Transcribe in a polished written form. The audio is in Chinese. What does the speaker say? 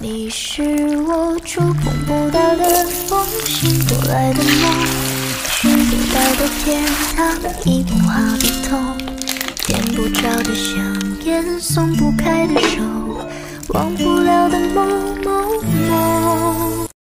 你是我触碰不到的风，醒过来的梦，去不到的天堂，一碰好的痛，点不着的香烟，松不开的手，忘不了的某某某。